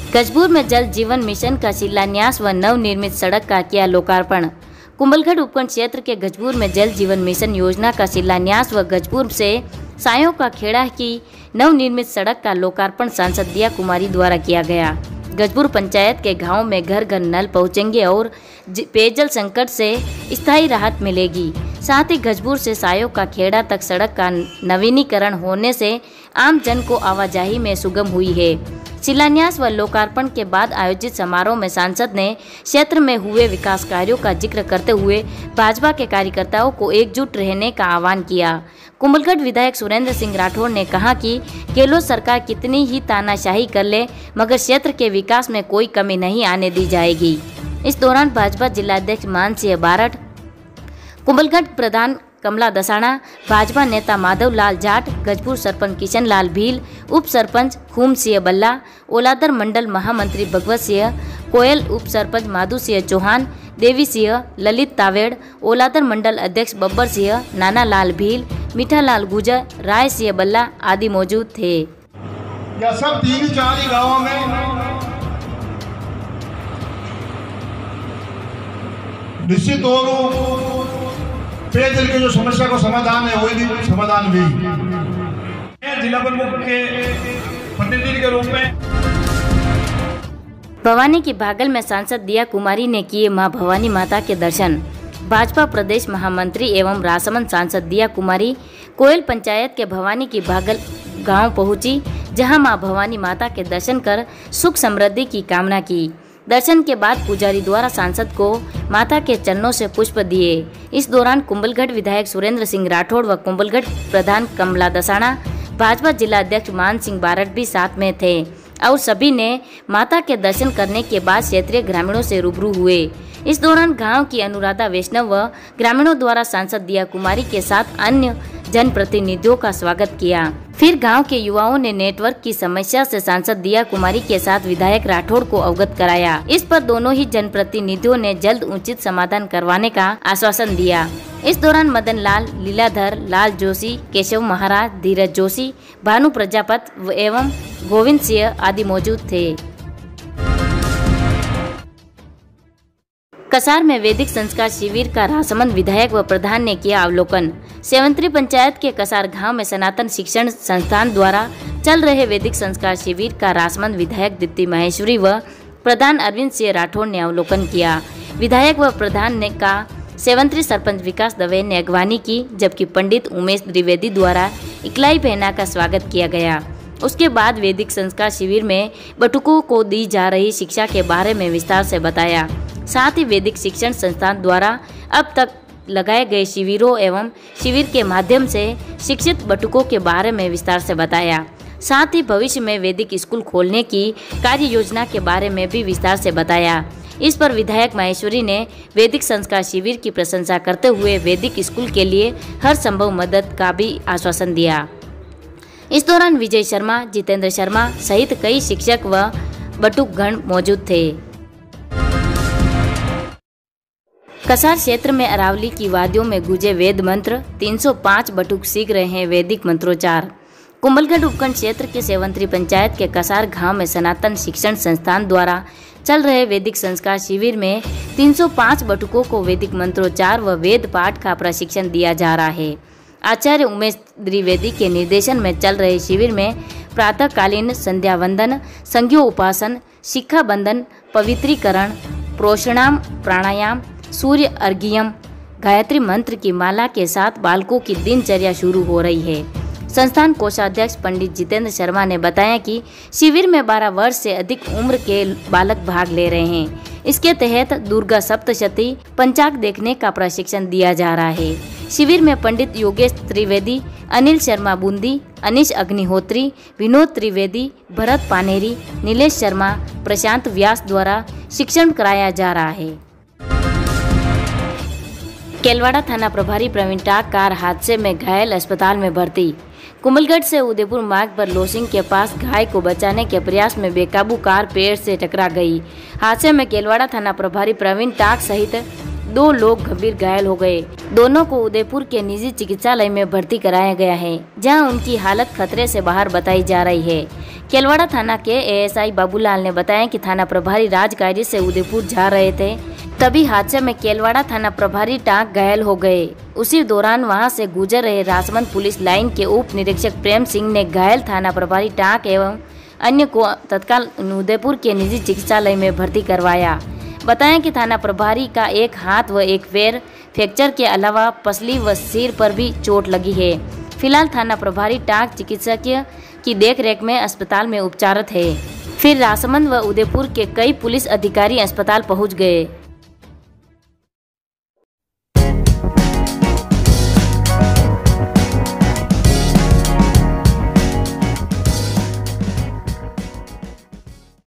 गजबूर में जल जीवन मिशन का शिलान्यास व नवनिर्मित सड़क का किया लोकार्पण। कुंभलगढ़ उपखंड क्षेत्र के गजबूर में जल जीवन मिशन योजना का शिलान्यास व गजबूर से सायों का खेड़ा की नवनिर्मित सड़क का लोकार्पण सांसद दिया कुमारी द्वारा किया गया। गजबूर पंचायत के गांव में घर घर नल पहुंचेंगे और पेयजल संकट से स्थायी राहत मिलेगी। साथ ही गजबूर से सायों का खेड़ा तक सड़क का नवीनीकरण होने से आम जन को आवाजाही में सुगम हुई है। शिलान्यास व लोकार्पण के बाद आयोजित समारोह में सांसद ने क्षेत्र में हुए विकास कार्यों का जिक्र करते हुए भाजपा के कार्यकर्ताओं को एकजुट रहने का आह्वान किया। कुंभलगढ़ विधायक सुरेंद्र सिंह राठौड़ ने कहा कि गहलोत सरकार कितनी ही तानाशाही कर ले मगर क्षेत्र के विकास में कोई कमी नहीं आने दी जाएगी। इस दौरान भाजपा जिलाध्यक्ष मान सिंह बारठ, कुंभलगढ़ प्रधान कमला दसाना, भाजपा नेता माधव लाल जाट, गजबूर सरपंच किशन लाल भील, उप सरपंच खूम सिंह बल्ला, ओलादर मंडल महामंत्री भगवत सिंह, कोयल उप सरपंच माधु सिंह चौहान, देवी सिंह, ललित तावेड़, ओलादर मंडल अध्यक्ष बब्बर सिंह, नाना लाल भील, मीठा लाल गुजर, राय सिंह बल्ला आदि मौजूद थे। यह सब 3-4 गाँवों में निश्चित तौर पेयजल की जो समस्या को समाधान है वही भी समाधान भी जिला प्रमुख के प्रतिनिधि के रूप में। भवानी की भागल में सांसद दिया कुमारी ने किए मां भवानी माता के दर्शन। भाजपा प्रदेश महामंत्री एवं राजसमंद सांसद दिया कुमारी कोयल पंचायत के भवानी की भागल गांव पहुंची, जहां मां भवानी माता के दर्शन कर सुख समृद्धि की कामना की। दर्शन के बाद पुजारी द्वारा सांसद को माता के चरणों से पुष्प दिए। इस दौरान कुंभलगढ़ विधायक सुरेंद्र सिंह राठौड़ व कुंभलगढ़ प्रधान कमला दसाना, भाजपा जिला अध्यक्ष मान सिंह बारठ भी साथ में थे और सभी ने माता के दर्शन करने के बाद क्षेत्रीय ग्रामीणों से रूबरू हुए। इस दौरान गांव की अनुराधा वैष्णव व ग्रामीणों द्वारा सांसद दिया कुमारी के साथ अन्य जनप्रतिनिधियों का स्वागत किया। फिर गांव के युवाओं ने नेटवर्क की समस्या से सांसद दिया कुमारी के साथ विधायक राठौड़ को अवगत कराया। इस पर दोनों ही जनप्रतिनिधियों ने जल्द उचित समाधान करवाने का आश्वासन दिया। इस दौरान मदन लाल, लीलाधर, लाल जोशी, केशव महाराज, धीरज जोशी, भानु प्रजापत एवं गोविंद सिंह आदि मौजूद थे। कसार में वैदिक संस्कार शिविर का राजसमंद विधायक व प्रधान ने किया अवलोकन। सेवंत्री पंचायत के कसार गांव में सनातन शिक्षण संस्थान द्वारा चल रहे वैदिक संस्कार शिविर का राजसमंद विधायक दीप्ति माहेश्वरी व प्रधान अरविंद सिंह राठौड़ ने अवलोकन किया। विधायक व प्रधान ने का सेवंत्री सरपंच विकास दवे ने अगवानी की, जबकि पंडित उमेश द्विवेदी द्वारा इकलाई पहना का स्वागत किया गया। उसके बाद वैदिक संस्कार शिविर में बटुकों को दी जा रही शिक्षा के बारे में विस्तार से बताया। साथ ही वैदिक शिक्षण संस्थान द्वारा अब तक लगाए गए शिविरों एवं शिविर के माध्यम से शिक्षित बटुकों के बारे में विस्तार से बताया। साथ ही भविष्य में वैदिक स्कूल खोलने की कार्य योजना के बारे में भी विस्तार से बताया। इस पर विधायक माहेश्वरी ने वैदिक संस्कार शिविर की प्रशंसा करते हुए वैदिक स्कूल के लिए हर संभव मदद का भी आश्वासन दिया। इस दौरान विजय शर्मा, जितेंद्र शर्मा सहित कई शिक्षक व बटुकगण मौजूद थे। कसार क्षेत्र में अरावली की वादियों में गूंजे वेद मंत्र, 305 बटुक सीख रहे हैं वैदिक मंत्रोच्चार। कुंभलगढ़ उपखंड क्षेत्र के सेवंत्री पंचायत के कसार गांव में सनातन शिक्षण संस्थान द्वारा चल रहे वैदिक संस्कार शिविर में 305 बटुकों को वैदिक मंत्रोच्चार व वेद पाठ का प्रशिक्षण दिया जा रहा है। आचार्य उमेश द्विवेदी के निर्देशन में चल रहे शिविर में प्रातःकालीन संध्या वंदन, संज्ञो उपासन, शिखा बंधन, पवित्रीकरण, प्रोषणाम, प्राणायाम, सूर्य अर्घ्यम, गायत्री मंत्र की माला के साथ बालकों की दिनचर्या शुरू हो रही है। संस्थान कोषाध्यक्ष पंडित जितेंद्र शर्मा ने बताया कि शिविर में 12 वर्ष से अधिक उम्र के बालक भाग ले रहे हैं। इसके तहत दुर्गा सप्तशती पंचांग देखने का प्रशिक्षण दिया जा रहा है। शिविर में पंडित योगेश त्रिवेदी, अनिल शर्मा बूंदी, अनिश अग्निहोत्री, विनोद त्रिवेदी, भरत पानेरी, नीलेश शर्मा, प्रशांत व्यास द्वारा शिक्षण कराया जा रहा है। केलवाड़ा थाना प्रभारी प्रवीण टाक कार हादसे में घायल, अस्पताल में भर्ती। कुंभलगढ़ से उदयपुर मार्ग पर लोसिंग के पास गाय को बचाने के प्रयास में बेकाबू कार पेड़ से टकरा गई। हादसे में केलवाड़ा थाना प्रभारी प्रवीण टाक सहित 2 लोग गंभीर घायल हो गए। दोनों को उदयपुर के निजी चिकित्सालय में भर्ती कराया गया है, जहां उनकी हालत खतरे से बाहर बताई जा रही है। केलवाड़ा थाना के एएसआई बाबूलाल ने बताया कि थाना प्रभारी राजकार्य से उदयपुर जा रहे थे, तभी हादसे में केलवाड़ा थाना प्रभारी टांक घायल हो गए। उसी दौरान वहां से गुजर रहे राजमंद पुलिस लाइन के उप निरीक्षक प्रेम सिंह ने घायल थाना प्रभारी टांक एवं अन्य को तत्काल उदयपुर के निजी चिकित्सालय में भर्ती करवाया। बताया कि थाना प्रभारी का एक हाथ व एक पैर फ्रैक्चर के अलावा पसली व सिर पर भी चोट लगी है। फिलहाल थाना प्रभारी टांक चिकित्सकीय की देखरेख में अस्पताल में उपचारत है। फिर राजमंद व उदयपुर के कई पुलिस अधिकारी अस्पताल पहुंच गए।